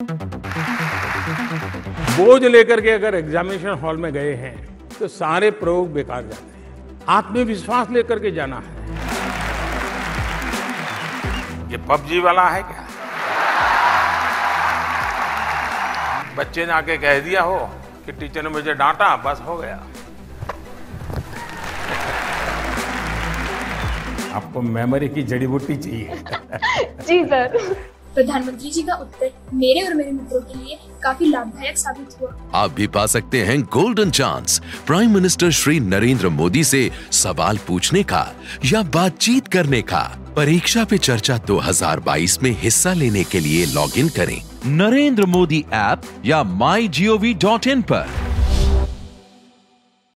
बोझ लेकर के अगर एग्जामिनेशन हॉल में गए हैं तो सारे प्रयोग बेकार जाते हैं। आत्मविश्वास लेकर के जाना है। ये पबजी वाला है क्या? बच्चे ने आके कह दिया हो कि टीचर ने मुझे डांटा, बस हो गया। आपको मेमोरी की जड़ी बूटी चाहिए। जी सर। प्रधानमंत्री जी का उत्तर मेरे और मेरे मित्रों के लिए काफी लाभदायक साबित हुआ। आप भी पा सकते हैं golden chance prime minister Shri Narendra Modi से सवाल पूछने का या बातचीत करने का। परीक्षा पे चर्चा 2022 में हिस्सा लेने के लिए लॉगिन करें नरेंद्र मोदी ऐप या mygov.in पर।